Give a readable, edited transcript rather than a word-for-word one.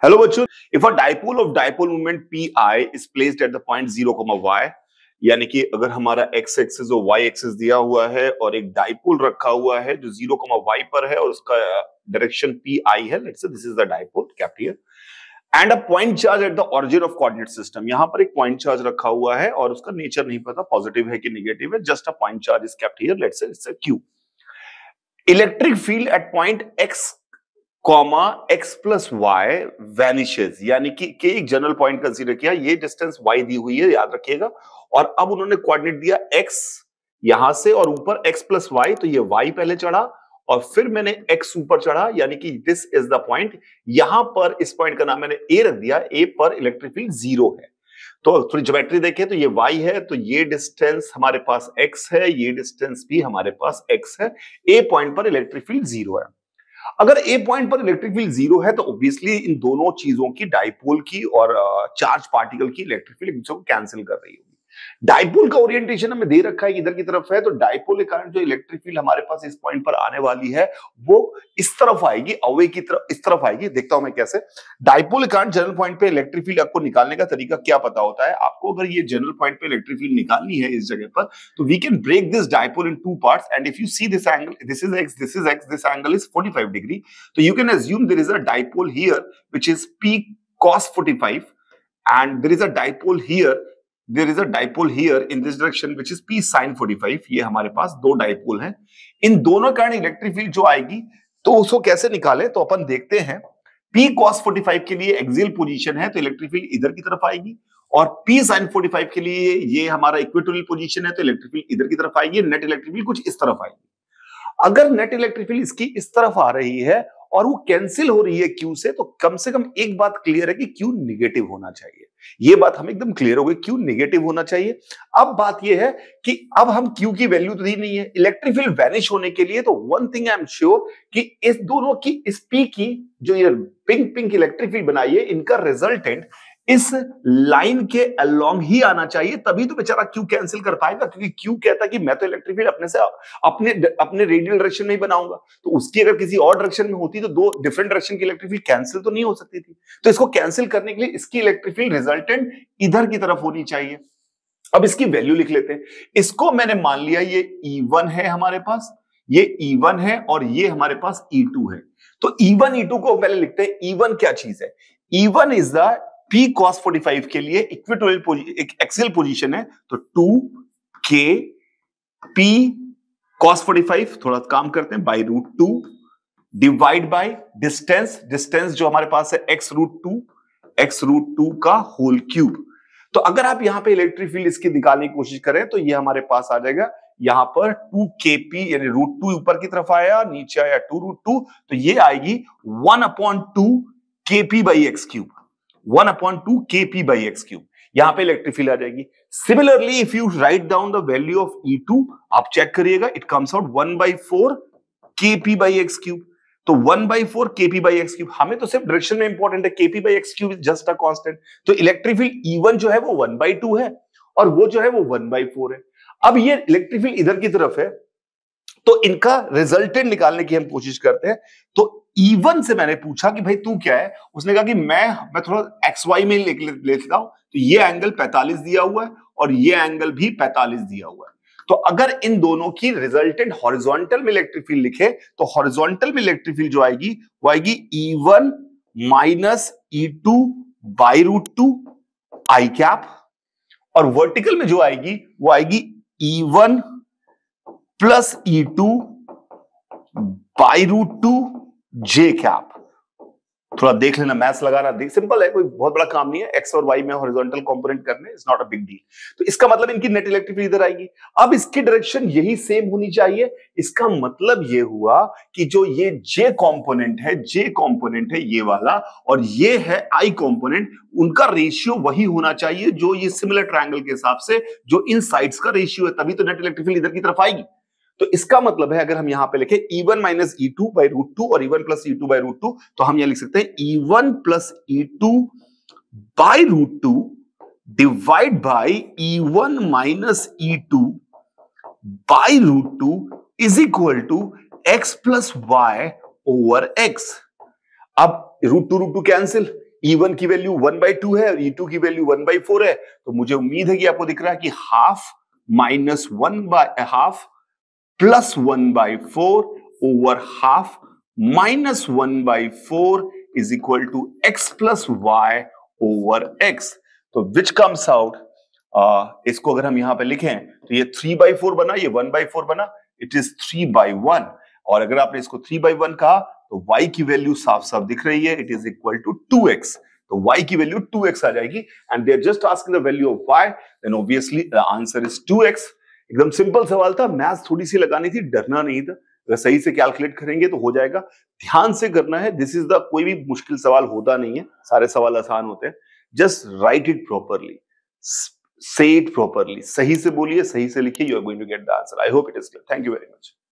Hello बच्चों, if a dipole of dipole moment p is placed at the point 0, y, यानी कि अगर हमारा x एक्सिस और y एक्सिस दिया हुआ है और एक डाइपोल रखा हुआ है जो 0, y पर है और उसका डायरेक्शन पी है, let's say this is the dipole kept here, and a point charge at the origin of coordinate system. यहां पर एक पॉइंट चार्ज रखा हुआ है और उसका नेचर नहीं पता, पॉजिटिव है कि नेगेटिव है, just a point charge is kept here, let's say it's a q। Electric field at point x comma x plus y vanishes, यानी कि एक जनरल पॉइंट कंसीडर किया, ये डिस्टेंस y दी हुई है, याद रखिएगा, और अब उन्होंने कोऑर्डिनेट दिया x यहां से और ऊपर x प्लस वाई, तो ये y पहले चढ़ा और फिर मैंने x ऊपर चढ़ा, यानी कि दिस इज द पॉइंट। यहां पर इस पॉइंट का नाम मैंने a रख दिया, a पर इलेक्ट्रिक फील्ड 0 है। तो थोड़ी ज्योमेट्री देखें तो ये y है, तो ये डिस्टेंस हमारे पास x है, ये डिस्टेंस भी हमारे पास x है, a पॉइंट पर इलेक्ट्रिक फील्ड 0 है। अगर ए पॉइंट पर इलेक्ट्रिक फील्ड 0 है तो ऑब्वियसली इन दोनों चीजों की, डाइपोल की और चार्ज पार्टिकल की इलेक्ट्रिक फील्ड एक दूसरे को कैंसिल कर रही होगी। डाइपोल का ओरिएंटेशन हमें दे रखा है इधर की तरफ है, तो डाइपोल के कारण जो इलेक्ट्रिक फील्ड हमारे पास इस पॉइंट पर आने वाली है वो इस तरफ आएगी, अवे की तरफ, इस तरफ आएगी। देखता हूं मैं कैसे। डाइपोल के कारण जनरल पॉइंट पे इलेक्ट्रिक फील्ड आपको निकालने का तरीका क्या पता होता है आपको? अगर ये जनरल पॉइंट पे इलेक्ट्रिक फील्ड निकालनी है इस जगह पर, तो we can break this dipole in two parts, and if you see this angle, this is x, this is x, this angle is 45 degree, तो you can assume there is a dipole here which is p cos 45 and there is a dipole here, there is a dipole here in this direction which is p sin 45। ये हमारे पास दो dipole हैं, इन दोनों कारण electric field जो आएगी तो उसको कैसे निकालें, तो अपन देखते हैं। p cos 45 के लिए एक्सियल पोजीशन है तो इलेक्ट्रिक फील्ड इधर की तरफ आएगी, और p sin 45 के लिए ये हमारा इक्वेटोरियल पोजीशन है तो इलेक्ट्रिक फील्ड इधर की तरफ आएगी, नेट इलेक्ट्रिक फील्ड कुछ इस तरफ आएगी। अगर नेट इलेक्ट्रिक फील्ड इसकी इस तरफ आ रही है और वो कैंसिल हो रही है Q से, तो कम से कम एक बात क्लियर है कि Q नेगेटिव होना चाहिए। ये बात हमें एकदम क्लियर हो गई, Q नेगेटिव होना चाहिए। अब बात ये है कि अब हम Q की वैल्यू तो दी नहीं है, इलेक्ट्रिक फील्ड वैनिश होने के लिए, तो one thing I am sure कि इस दोनों की, इस P की जो ये पिंक पिंक इलेक्ट्रिक फील्ड बनाई है, इनका रिजल्टेंट इस लाइन के अलोंग ही आना चाहिए, तभी तो बेचारा Q कैंसिल कर पाएगा, क्योंकि Q कहता है कि मैं तो इलेक्ट्रिक फील्ड अपने से अपने रेडियल डायरेक्शन में ही बनाऊंगा, तो उसकी अगर किसी और डायरेक्शन में होती तो दो डिफरेंट डायरेक्शन की इलेक्ट्रिक फील्ड कैंसिल तो नहीं हो सकती थी। तो इसको कैंसिल करने के लिए इसकी इलेक्ट्रिक फील्ड रिजल्टेंट इधर की तरफ होनी चाहिए। अब इसकी वैल्यू लिख लेते हैं। इसको मैंने मान लिया ये E1 है हमारे पास, ये E1 है और ये हमारे पास E2 है। तो E1 E2 को पहले लिखते हैं। E1 क्या चीज है? E1 is the P cos 45 के लिए इक्वेटोरियल एक एक्सियल पोजीशन है, तो 2k P cos 45, थोड़ा काम करते हैं, by root 2 divide by distance, distance जो हमारे पास है x रूट 2 का होल क्यूब। तो अगर आप यहां पे इलेक्ट्रिक फील्ड इसकी निकालने की कोशिश करें तो ये हमारे पास आ जाएगा, यहां पर 2kp यानी रूट 2 ऊपर की तरफ आया, नीचे आया 2 रूट 2, तो ये आएगी 1/2 kp by x cube, 1/2 kp by x cube. यहां पे इलेक्ट्रिक फील्ड आ जाएगी। Similarly if you write down the value of E2, आप चेक करिएगा, it comes out 1/4 kp by x cube. तो 1/4 kp बाई एक्स क्यूब, हमें तो सिर्फ डायरेक्शन में इंपॉर्टेंट है, kp by x cube is just a constant. तो electric field E1 जो है वो 1/2 है और वो जो है वो 1/4 है। अब ये इलेक्ट्रिक फील्ड इधर की तरफ है, तो इनका रिजल्टेंट निकालने की हम कोशिश करते हैं। तो E1 से मैंने पूछा कि भाई तू क्या है, उसने कहा कि मैं थोड़ा XY में ले लेता हूं, तो ये एंगल 45 दिया हुआ है और ये एंगल भी 45 दिया हुआ है। तो अगर इन दोनों की रिजल्टेंट हॉरिजॉन्टल में इलेक्ट्रिक फील्ड लिखे तो हॉरिजॉन्टल में इलेक्ट्रिक फील्ड जो आएगी वो आएगी E1 minus E2 by root 2 i cap, और वर्टिकल में जो आएगी वो आएगी E1 plus E2 by root 2 j cap. थोड़ा देख लेना, मैथ्स लगाना सिंपल है, कोई बहुत बड़ा काम नहीं है, एक्स और वाई में हॉरिजॉन्टल कंपोनेंट करने, it's not a big deal. तो इसका मतलब इनकी नेट इलेक्ट्रिक फील्ड इधर आएगी। अब इसकी डायरेक्शन यही सेम होनी चाहिए। इसका मतलब ये हुआ कि जो ये जे कंपोनेंट है ये वाला, और ये है आई कंपोनेंट, उनका रेशियो वही होना चाहिए जो ये सिमिलर ट्रायंगल के हिसाब से जो इन साइड्स का रेशियो है, तभी तो नेट इलेक्ट्रिक फील्ड इधर की तरफ आएगी। तो इसका मतलब है अगर हम यहां पे लिखे E1 minus E2 by root 2 और E1 plus E2 by root 2, तो हम यहां लिख सकते हैं E1 plus E2 by root 2 divide by E1 minus E2 by root 2 is equal to x plus y over x। अब रूट टू कैंसिल, E1 की value 1/2 है और E2 की वैल्यू 1/4 है, तो मुझे उम्मीद है कि आपको दिख रहा है कि half minus 1/2 plus 1/4 over half minus 1/4 is equal to x plus y over x। तो विच कम्स आउट, इसको अगर हम यहां पे लिखें तो ये 3/4 बना, ये 1/4 बना, इट इज 3/1। और अगर आपने इसको 3/1 कहा तो y की वैल्यू साफ साफ दिख रही है, it is equal to 2x। तो y की वैल्यू 2x आ जाएगी and they are just asking the value of y, then obviously the answer is 2x। एकदम सिंपल सवाल था, मैथ्स थोड़ी सी लगानी थी, डरना नहीं था, अगर सही से कैलकुलेट करेंगे तो हो जाएगा। ध्यान से करना है, दिस इज द, कोई भी मुश्किल सवाल होता नहीं है, सारे सवाल आसान होते हैं। Just write it properly, say it properly, सही से बोलिए, सही से लिखिए, you are going to get the answer. I hope it is clear. Thank you very much.